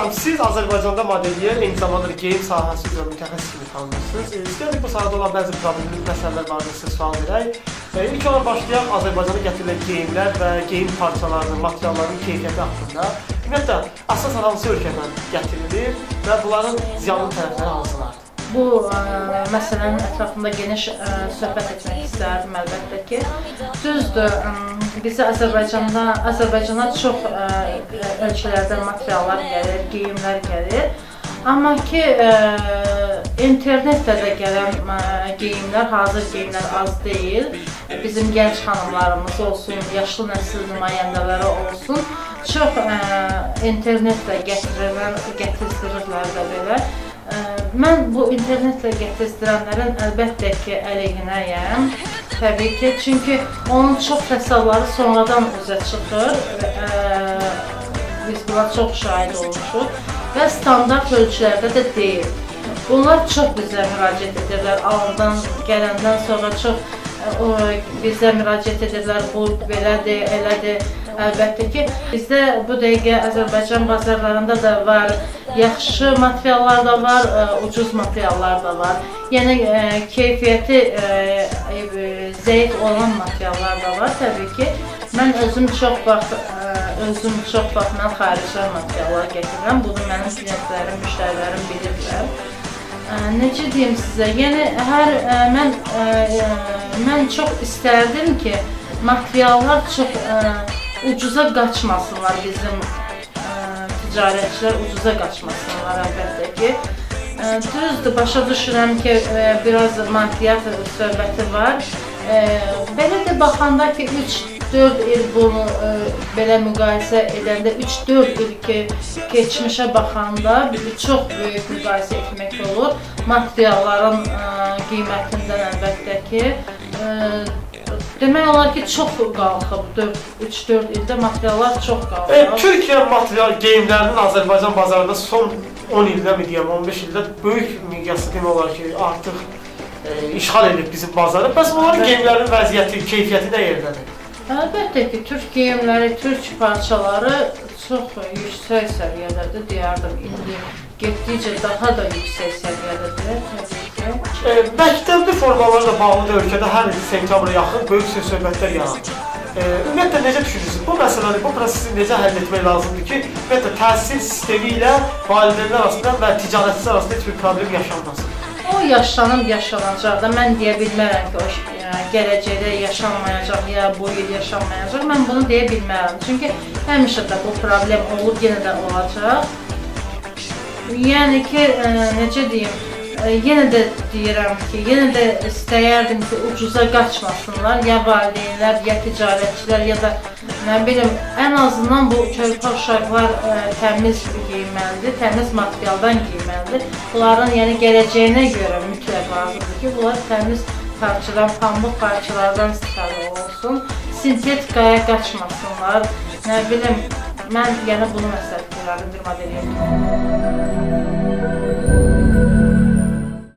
xanım, siz Azərbaycanda modelyer, eyni zamanda geyim sahəsi üzrə mütəxəssis kimi tanınırsınız. İstəyirdik bu sahədə olan bəzi problemli məsələlər barədə sizə sual verək. İlk olaraq başlayaq Azərbaycana gətirilən geyimlər və geyim parçalarının, materialların keyfiyyəti haqqında. Ümumiyyətlə, əsasən hansı ölkədən gətirilir və bunların ziyanlı tərəfləri hansılardır? Bu məsələnin ətrafında geniş söhbət etmək istərdim əlbəttə ki. Düzdür, bizə Azərbaycana çox ölkələrdən materiallar gəlir, geyimlər gəlir. Amma ki, internetdə də gələn geyimlər, hazır geyimlər az deyil. Bizim gənc xanımlarımız olsun, yaşlı nəsil nümayəndələri olsun, çox internetlə gətizdirirlər də belə. Mən bu internetlə gətizdirənlərin əlbəttə ki, əleyhinəyəm, təbii ki, çünki onun çox fəsadları sonradan üzə çıxır, biz buna çox şahid olmuşuq və standart ölçülərdə də deyil. Bunlar çox bizə müraciət edirlər, alından, gələndən sonra çox bizə müraciət edirlər, bu belədir, elədir. Əlbəttə ki, bizdə bu dəqiqə Azərbaycan bazarlarında da var, yaxşı materiallar da var, ucuz materiallar da var. Yəni, keyfiyyəti zəif olan materiallar da var, təbii ki. Mən özüm çox vaxt mən xaricdən materiallar gətirirəm. Bunu mənim klientlərim, müştərilərim bilirlər. Necə deyim sizə, yəni, mən çox istərdim ki, materiallar çox ucuza qaçmasınlar, bizim ticarətçilər ucuza qaçmasınlar əlbəttə ki. Düzdür, başa düşürəm ki, biraz maddiyyat söhbəti var. Belə də baxanda ki, 3-4 il bunu belə müqayisə edəndə, 3-4 il keçmişə baxanda çox böyük müqayisə etmək olur. Materialların qiymətindən əlbəttə ki. Demək olar ki, çox qalxıb, 3-4 ildə materiallar çox qalxıb. Türkiyə material geyimlərinin Azərbaycan bazarında son 10 ildə mi deyəm, 15 ildə böyük miqyasda demək olar ki, artıq işğal edib bizim bazarı. Bəs onların geyimlərinin vəziyyəti, keyfiyyəti də yerdədir? Əlbəttə ki, türk geyimləri, türk parçaları çox yüksək səviyyədədir, deyərdim. İndi getdikcə daha da yüksək səviyyədədir, təbii ki. Məktəbli formalarla bağlı da ölkədə hər il sentyabra yaxın böyük söhbətlər yaranır. Ümumiyyətlə, necə düşünürsünüz? Bu məsələni, bu prosesi necə həll etmək lazımdır ki, ümumiyyətlə, təhsil sistemi ilə valideynlər arasında və ticarətçilər arasında heç bir problem yaşanmasın? O yaşanacaq da, mən deyə bilmərəm ki, o gələcəkdə yaşanmayacaq, ya bu il yaşanmayacaq, mən bunu deyə bilmərəm. Çünki həmişə də bu problem olur, yenə də olacaq. Yəni ki, necə deyim, yenə də deyirəm ki, yenə də istəyərdim ki, ucuza qaçmasınlar, ya valideynlər, ya ticarətçilər, ya da nə bilim, ən azından bu körpə uşaqlar təmiz geyinməlidir, təmiz materialdan geyinməlidir. Bunların gələcəyinə görə mütləq lazımdır ki, bunlar təmiz parçadan, pambıq parçalardan istifadə olsun, sintetikaya qaçmasınlar, nə bilim, mən bunu məsləhət görərdim bir modeliyyə.